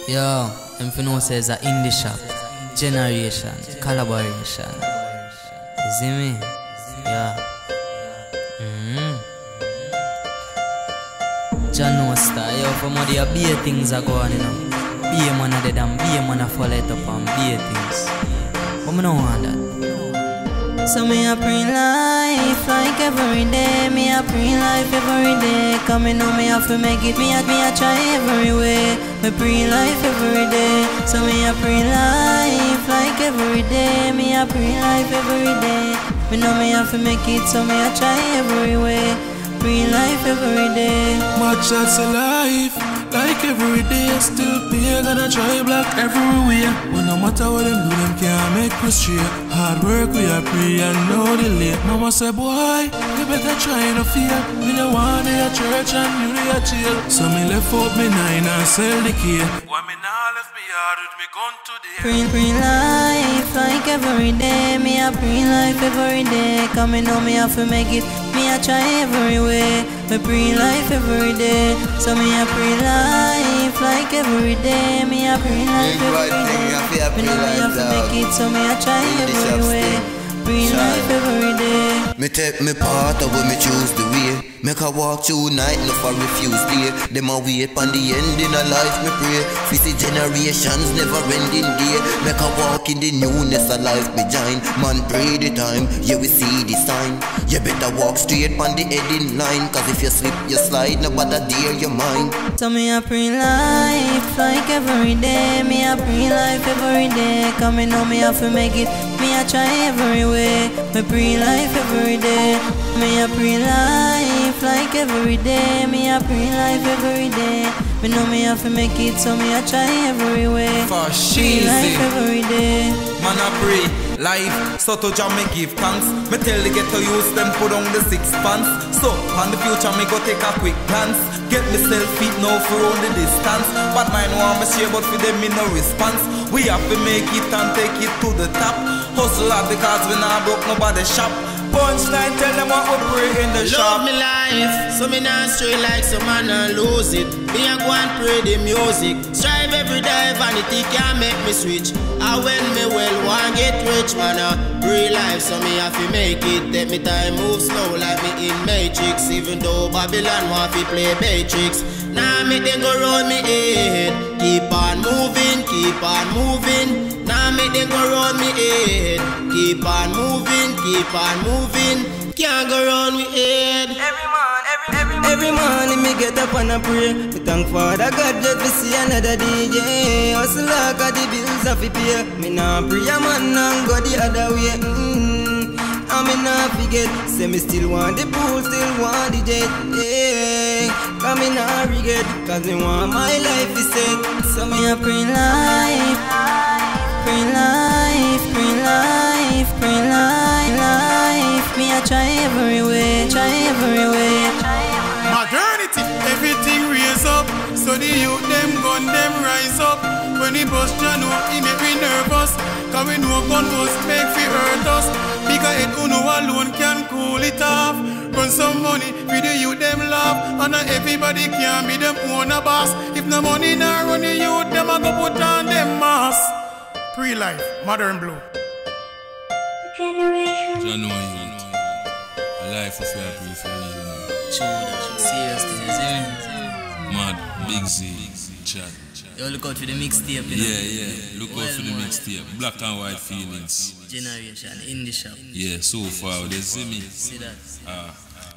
Yo, them for know says a indie shop, generation, collaboration. You see me? Yeah. John no star, yo, for more the beer things are going, you know. Beer man a dead and beer man a fall it up and beer things. But me don't want that. So me a pray life like every day. Me a pray life every day. Cause me know me have to make it. Me a try every way. Me pray life every day. So me a pray life like every day. Me a pray life every day. Me know me have to make it. So me a try every way. Pray life every day. Much that's a life, like every day. Still pay, gonna try black everywhere. But no matter what them do, them can't make me straight. Hard work, we are pray and no delay. Mama say, boy, you better try no fear. Me no want to your church and you to your jail. So me left out me 9 and sell the key. Why me now left me hard with me gun today? Pray life like every day. Me a pray life every day. Cause me know me have to make it. Me a try every way. Me pray life every day. So me a pray life like every day. Me a pray life every day. Me know me have to make it. So me a try every way. Pray life every day. Me take me part of when me choose the way. Make a walk through night, no for refuse day. Them a wait on the end in a life, me pray. Fizzy generations, never ending day. Make a walk in the newness of life, me join. Man pray the time, yeah we see the sign. You better walk straight on the heading line. Cause if you slip, you slide, nobody dare your mind. So me a pray life like every day. Me a pray life every day. Cause me know me have to make it. Me a try every way. Me pray life every day. Me a pray life like every day. Me a pray life every day. Me know me have to make it. So me a try every way. For Pray life every day. Man I pray life, so to Jah me give thanks. Me tell the ghetto youth them put on the 6 pants. So on the future me go take a quick glance. Get myself fit now for on the distance. But mine want me share but for them me no response. We have to make it and take it to the top. Hustle hard because we not broke nobody shop. Punchline tell them what we pray in the shop. Love me life, so me not stray like some man and lose it. Me a go and pray the music. Strive every day, vanity can't make me switch. And when me well want get rich, man pray life, so me have to make it. Take me time move slow like me in Matrix. Even though Babylon want to play Matrix. Now me then go round me head. Keep on moving, keep on moving. Now me then go round me head. Keep on moving, keep on moving. Can't go round me head. Every morning me get up and I pray. Me thank Father God just to see another DJ. Hustle like the bills have to pay. Me nah pray a man and go the other way. And me nah forget. Say me still want the pool, still want the jet. Yeah, cause me nah regret. Cause me want my life to set. So me a pray life. Pray life, pray life, pray life. Me a try every way, try every way. Modernity, everything raise up. So the youth them gun them rise up. When he bust John he make me nervous. Cause we know gun bust make fi hurt us. Because it uno alone can cool it off. Run some money for the youth them love. And not everybody can be them own a boss. If no money nah run the youth them a go put on them mask. Pre-life, modern blue. John know you. A life of your pre for you. Seriously, you see me? Mad, Big Z, chat. Yo, look out for the mixtape, you know? Yeah. Look out for the mixtape. Black and white feelings. Generation, indie shop. Yeah, so far, they see me. See that?